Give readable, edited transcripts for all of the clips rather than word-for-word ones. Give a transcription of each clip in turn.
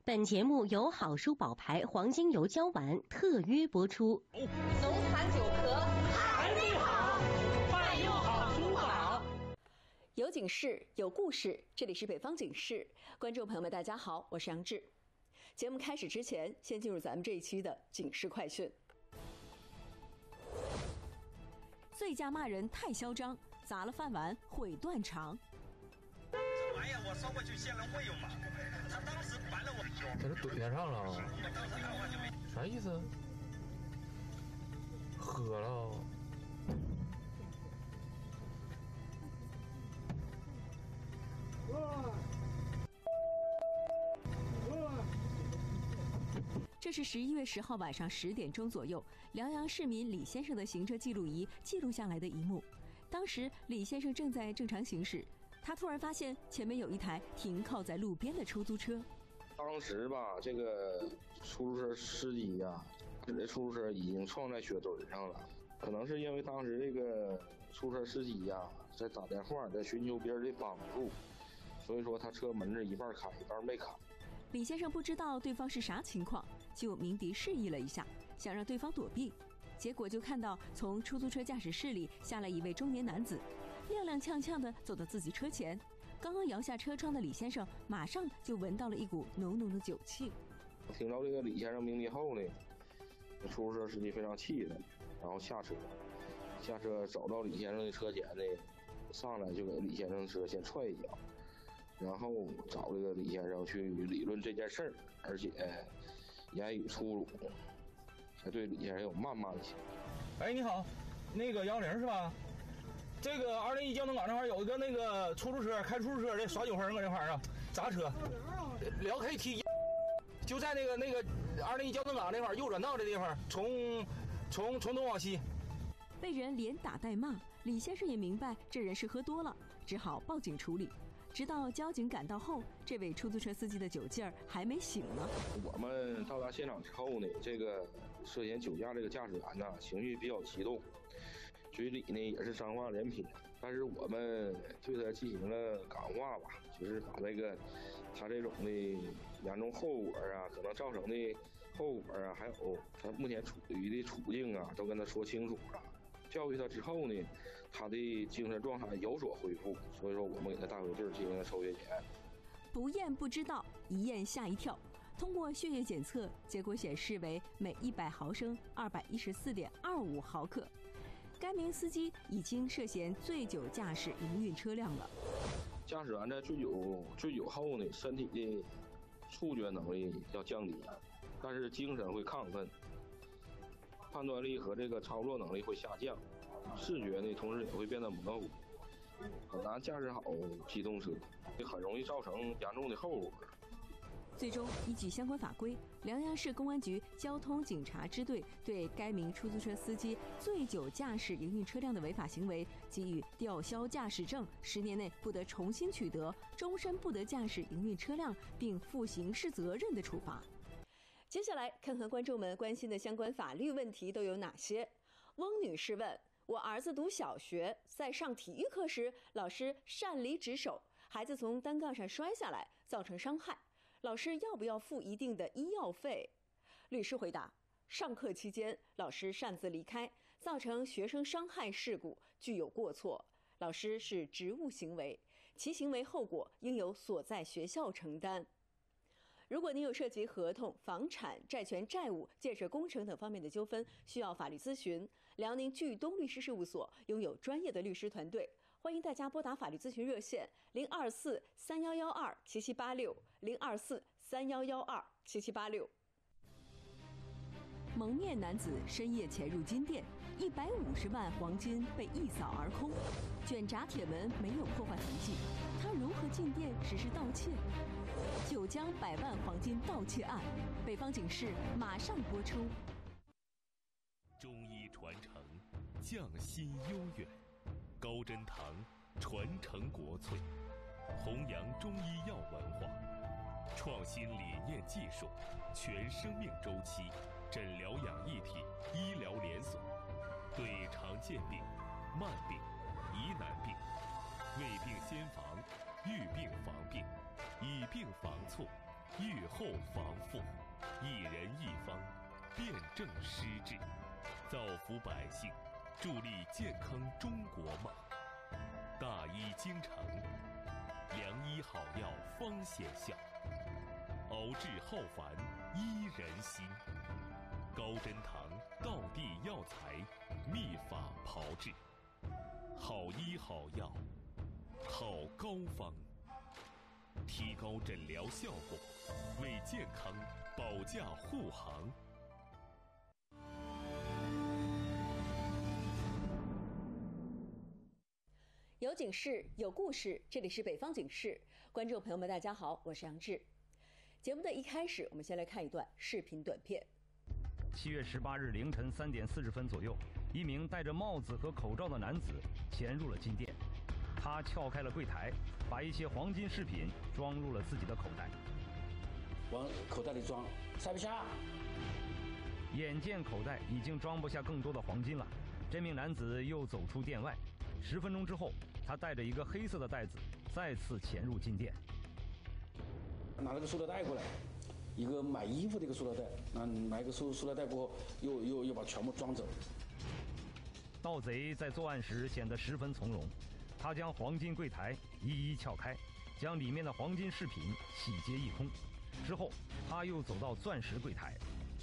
本节目由好书宝牌黄金油胶丸特约播出。 农残久咳还没好，饭又好书好。 有警示，有故事，这里是北方警示。观众朋友们，大家好，我是杨志。节目开始之前，先进入咱们这一期的警示快讯。醉驾骂人太嚣张，砸了饭碗毁断肠。 这玩意儿我捎过去县人会用嘛？他当时烦了我， 在这怼他上了， 我当时二话就没。 啥意思？喝了。 这是11月10号晚上10点钟左右，辽阳市民李先生的行车记录仪记录下来的一幕。当时李先生正在正常行驶，他突然发现前面有一台停靠在路边的出租车。 当时吧，这个出租车司机呀，这出租车已经撞在雪堆上了。可能是因为当时这个出租车司机呀在打电话，在寻求别人的帮助，所以说他车门是一半开，一半没开。 李先生不知道对方是啥情况，就鸣笛示意了一下，想让对方躲避。结果就看到从出租车驾驶室里下来一位中年男子，踉踉跄跄地走到自己车前。刚刚摇下车窗的李先生马上就闻到了一股浓浓的酒气。 听到这个李先生鸣笛后呢，出租车司机非常气的，然后下车走到李先生的车前呢，上来就给李先生的车先踹一脚，然后找这个李先生去理论这件事儿，而且言语粗鲁，还对李先生有谩骂的行为。 哎，你好，那个110是吧？这个201交通岗那块有一个那个出租车开出租车的耍酒疯搁这块啊，砸车，聊 KT， 就在那个201交通岗那块右转道的地方，从东往西。 被人连打带骂，李先生也明白这人是喝多了，只好报警处理。直到交警赶到后，这位出租车司机的酒劲儿还没醒呢。 我们到达现场之后呢，这个涉嫌酒驾这个驾驶员呢，情绪比较激动，嘴里呢也是脏话连篇。但是我们对他进行了感化吧，就是把这个他这种的严重后果啊，可能造成的后果啊，还有他目前处于的处境啊，都跟他说清楚了。教育他之后呢，他的精神状态有所恢复，所以说我们给他带回地儿进行了抽血检。 不验不知道，一验吓一跳。通过血液检测，结果显示为每100毫升214.25毫克。该名司机已经涉嫌醉酒驾驶营运车辆了。 驾驶员在醉酒后呢，身体的触觉能力要降低，但是精神会亢奋。判断力和这个操作能力会下降，视觉呢同时也会变得模糊，很难驾驶好机动车，也很容易造成严重的后果。 最终依据相关法规，辽阳市公安局交通警察支队对该名出租车司机醉酒驾驶营运车辆的违法行为给予吊销驾驶证，10年内不得重新取得，终身不得驾驶营运车辆，并负刑事责任的处罚。接下来看看观众们关心的相关法律问题都有哪些。翁女士问：我儿子读小学，在上体育课时，老师擅离职守，孩子从单杠上摔下来，造成伤害，老师要不要付一定的医药费？律师回答：上课期间，老师擅自离开，造成学生伤害事故，具有过错，老师是职务行为，其行为后果应由所在学校承担。如果您有涉及合同、房产、债权、债务、建设工程等方面的纠纷，需要法律咨询，辽宁巨东律师事务所拥有专业的律师团队，欢迎大家拨打法律咨询热线024-3112-7786，024-3112-7786。蒙面男子深夜潜入金店，150万黄金被一扫而空，卷闸铁门没有破坏痕迹，他如何进店实施盗窃？九江100万黄金盗窃案，北方警示马上播出。 中医传承，匠心悠远，高真堂传承国粹，弘扬中医药文化，创新理念技术，全生命周期，诊疗养一体医疗连锁，对常见病、慢病、疑难病，未病先防，预病防病，以病防错， 预后防富，一人一方，辩证施治，造福百姓，助力健康中国梦。大医精诚，良医好药方显效，熬制浩繁医人心。高真堂道地药材，秘法炮制，好医好药，好膏方，提高诊疗效果，为健康保驾护航。 有警示，有故事，这里是北方警示。观众朋友们，大家好，我是杨志。节目的一开始，我们先来看一段视频短片。 7月18日凌晨3点40分左右，一名戴着帽子和口罩的男子潜入了金店，他撬开了柜台，把一些黄金饰品装入了自己的口袋， 往口袋里装，塞不下。 眼见口袋已经装不下更多的黄金了，这名男子又走出店外。10分钟之后，他带着一个黑色的袋子再次潜入金店， 拿了个塑料袋过来，一个买衣服的一个塑料袋，拿一个塑料袋过后，又把全部装走。 盗贼在作案时显得十分从容，他将黄金柜台一一撬开，将里面的黄金饰品洗劫一空。之后，他又走到钻石柜台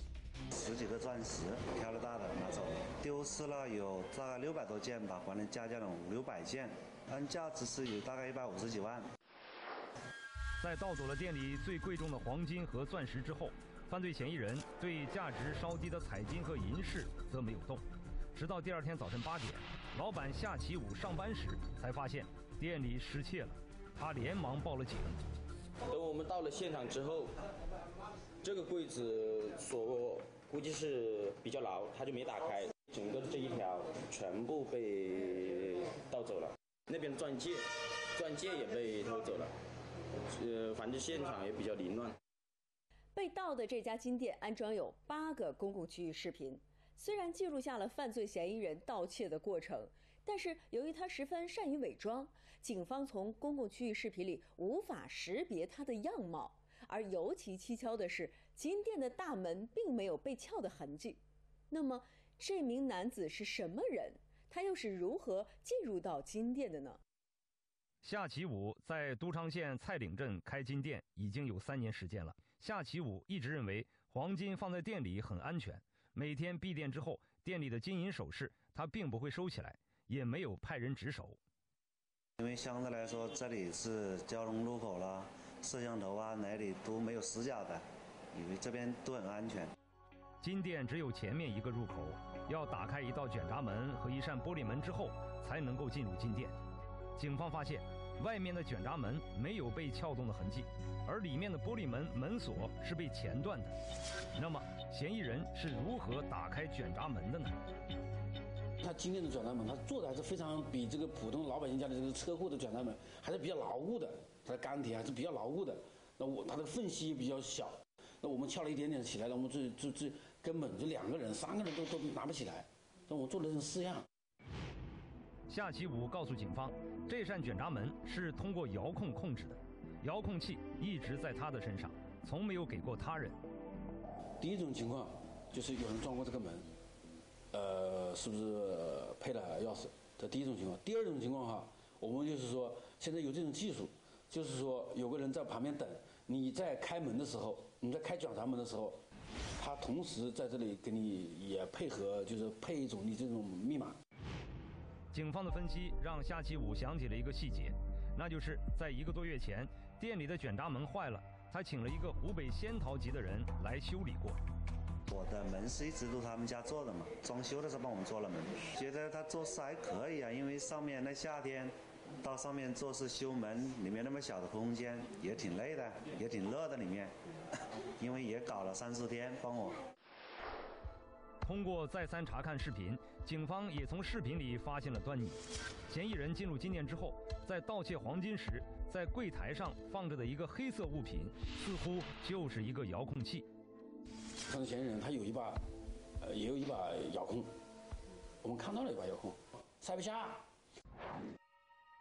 ，10几个钻石挑了大的拿走，丢失了有大概600多件吧，反正加价了500-600件，按价值是有大概150几万。 在盗走了店里最贵重的黄金和钻石之后，犯罪嫌疑人对价值稍低的彩金和银饰则没有动，直到第二天早晨8点，老板夏启武上班时才发现店里失窃了，他连忙报了警。 等我们到了现场之后，这个柜子锁估计是比较牢，他就没打开，整个这一条全部被盗走了。那边的钻戒也被偷走了，反正现场也比较凌乱。 被盗的这家金店安装有8个公共区域视频，虽然记录下了犯罪嫌疑人盗窃的过程，但是由于他十分善于伪装，警方从公共区域视频里无法识别他的样貌。而尤其蹊跷的是，金店的大门并没有被撬的痕迹。那么，这名男子是什么人？他又是如何进入到金店的呢？ 夏启武在都昌县蔡岭镇开金店已经有3年时间了。夏启武一直认为黄金放在店里很安全，每天闭店之后，店里的金银首饰他并不会收起来，也没有派人值守。 因为相对来说，这里是交通路口啦，摄像头啊哪里都没有死角的，因为这边都很安全。 金店只有前面一个入口，要打开一道卷闸门和一扇玻璃门之后，才能够进入金店。警方发现，外面的卷闸门没有被撬动的痕迹，而里面的玻璃门门锁是被钳断的。那么，嫌疑人是如何打开卷闸门的呢？ 他金店的卷闸门，他做的还是非常比这个普通老百姓家的这个车库的卷闸门还是比较牢固的，它的钢铁还是比较牢固的。那它的缝隙也比较小，那我们撬了一点点起来了，我们这根本就2个人、3个人都拿不起来。那我做了这种式样。 夏启武告诉警方，这扇卷闸门是通过遥控控制的，遥控器一直在他的身上，从没有给过他人。 第一种情况就是有人装过这个门，是不是配了钥匙？这第一种情况。第二种情况哈，我们就是说现在有这种技术，就是说有个人在旁边等，你在开门的时候，你在开卷闸门的时候，他同时在这里给你也配合，就是配一种你这种密码。 警方的分析让夏启武想起了一个细节，那就是在1个多月前，店里的卷闸门坏了，他请了一个湖北仙桃籍的人来修理过。 我的门是一直都他们家做的嘛，装修的时候帮我们做了门，觉得他做事还可以啊，因为上面那夏天到上面做事修门，里面那么小的空间也挺累的，也挺热的里面，因为也搞了3-4天帮我。 通过再三查看视频，警方也从视频里发现了端倪。嫌疑人进入金店之后，在盗窃黄金时，在柜台上放着的一个黑色物品，似乎就是一个遥控器。 犯罪嫌疑人他有一把，也有一把遥控，我们看到了一把遥控，塞不下。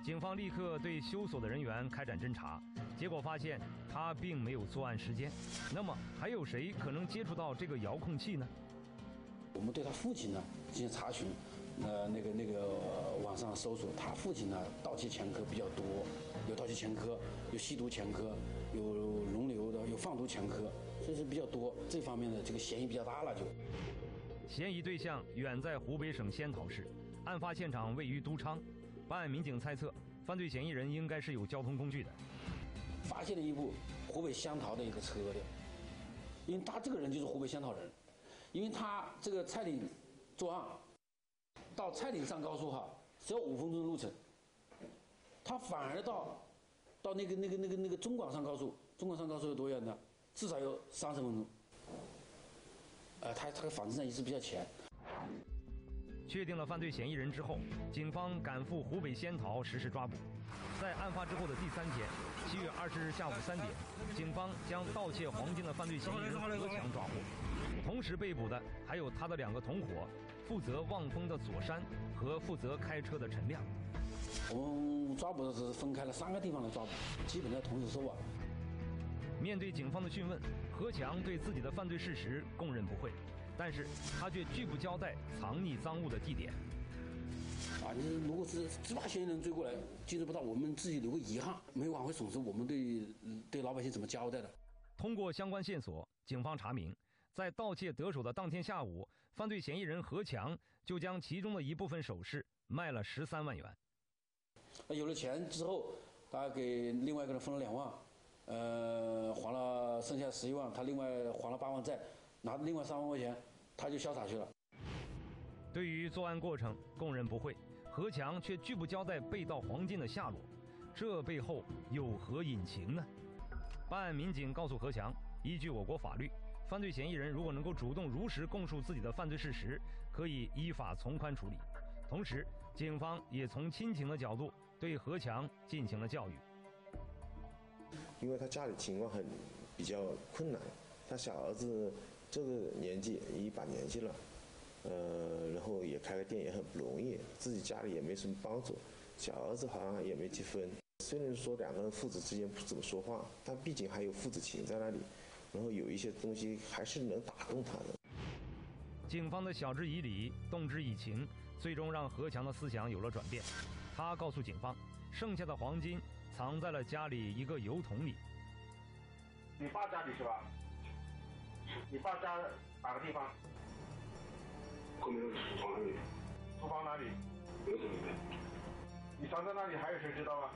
警方立刻对修所的人员开展侦查，结果发现他并没有作案时间。那么还有谁可能接触到这个遥控器呢？ 我们对他父亲呢进行查询，那个网上搜索，他父亲呢盗窃前科比较多，有盗窃前科，有吸毒前科，有容留的，有贩毒前科，所以是比较多。这方面的这个嫌疑比较大了就。 嫌疑对象远在湖北省仙桃市，案发现场位于都昌。办案民警猜测，犯罪嫌疑人应该是有交通工具的。 发现了一部湖北湘桃的一个车辆，因为他这个人就是湖北湘桃人，因为他这个蔡岭作案到蔡岭上高速哈，只要5分钟的路程，他反而到那个中广上高速，中广上高速有多远呢？至少有30分钟。他的反侦查意识比较强。 确定了犯罪嫌疑人之后，警方赶赴湖北仙桃实施抓捕。在案发之后的第3天，7月20日下午3点，警方将盗窃黄金的犯罪嫌疑人何强抓获。同时被捕的还有他的2个同伙，负责望风的左山和负责开车的陈亮。 我们抓捕的是分开了3个地方来抓捕，基本上同时收网。 面对警方的讯问，何强对自己的犯罪事实供认不讳。但是他却拒不交代藏匿赃物的地点。 你如果是执法嫌疑人追过来，接触不到，我们自己留个遗憾，没有挽回损失，我们对老百姓怎么交代的？ 通过相关线索，警方查明，在盗窃得手的当天下午，犯罪嫌疑人何强就将其中的一部分首饰卖了13万元。 有了钱之后，他给另外一个人分了2万，还了剩下11万，他另外还了8万债。拿另外3万块钱，他就潇洒去了。 对于作案过程供认不讳，何强却拒不交代被盗黄金的下落，这背后有何隐情呢？办案民警告诉何强，依据我国法律，犯罪嫌疑人如果能够主动如实供述自己的犯罪事实，可以依法从宽处理。同时，警方也从亲情的角度对何强进行了教育。 因为他家里情况比较困难，他小儿子这个年纪一把年纪了，然后也开个店也很不容易，自己家里也没什么帮助，小儿子好像也没结婚。虽然说2个人父子之间不怎么说话，但毕竟还有父子情在那里，然后有一些东西还是能打动他的。 警方的晓之以理，动之以情，最终让何强的思想有了转变。他告诉警方，剩下的黄金藏在了家里一个油桶里。 你爸家里是吧？你爸家哪个地方？ 后面的厨房那里。 厨房哪里？ 油桶里面。 你藏在那里还有谁知道吗？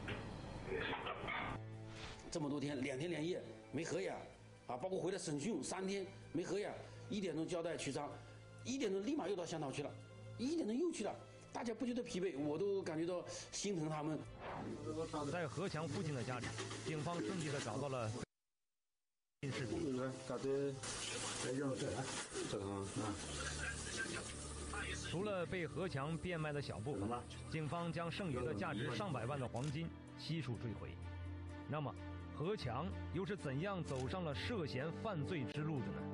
这么多天，2天2夜没合眼，包括回来审讯3天没合眼，1点钟交代取赃，1点钟立马又到香桃去了，1点钟又去了，大家不觉得疲惫，我都感觉到心疼他们。 在何强父亲的家里，警方顺利地找到了视频。除了被何强变卖的小部分，警方将剩余的价值上百万的黄金悉数追回。那么，何强又是怎样走上了涉嫌犯罪之路的呢？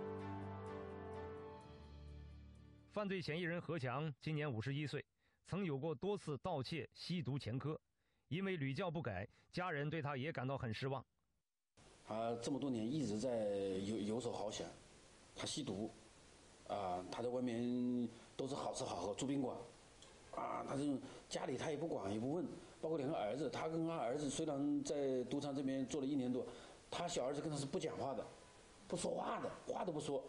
犯罪嫌疑人何强今年51岁，曾有过多次盗窃、吸毒前科，因为屡教不改，家人对他也感到很失望。 他这么多年一直在游手好闲，他吸毒，他在外面都是好吃好喝，住宾馆，他这种家里他也不管也不问，包括2个儿子，他跟他儿子虽然在都昌这边做了1年多，他小儿子跟他是不讲话的，不说话的，话都不说。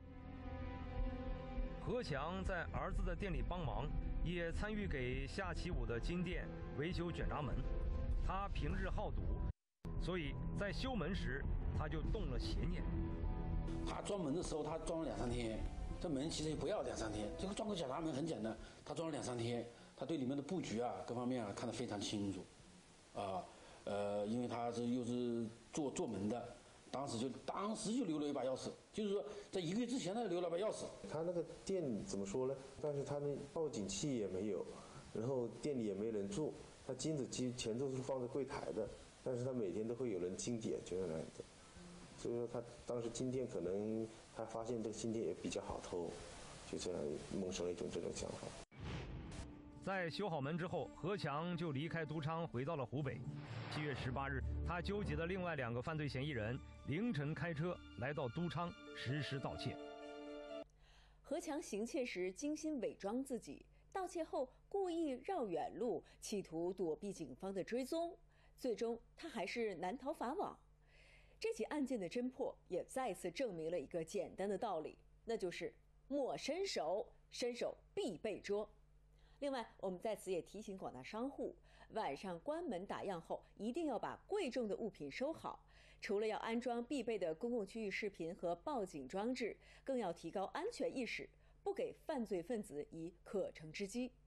何强在儿子的店里帮忙，也参与给下棋舞的金店维修卷闸门。他平日好赌，所以在修门时他就动了邪念。 他装门的时候，他装了2-3天，这门其实也不要2-3天，这个装个卷闸门很简单，他装了2-3天，他对里面的布局各方面看得非常清楚，因为他又是做门的。当时就留了一把钥匙，就是说在1个月之前他留了把钥匙。 他那个店怎么说呢？但是他那报警器也没有，然后店里也没人住，他金子机前头是放在柜台的，但是他每天都会有人进点，就那样子。所以说他当时进店可能他发现这个进店也比较好偷，就这样萌生了一种这种想法。 在修好门之后，何强就离开都昌，回到了湖北。7月18日，他纠集的另外2个犯罪嫌疑人凌晨开车来到都昌实施盗窃。 何强行窃时精心伪装自己，盗窃后故意绕远路，企图躲避警方的追踪，最终他还是难逃法网。这起案件的侦破也再次证明了一个简单的道理，那就是莫伸手，伸手必被捉。另外，我们在此也提醒广大商户，晚上关门打烊后，一定要把贵重的物品收好。除了要安装必备的公共区域视频和报警装置，更要提高安全意识，不给犯罪分子以可乘之机。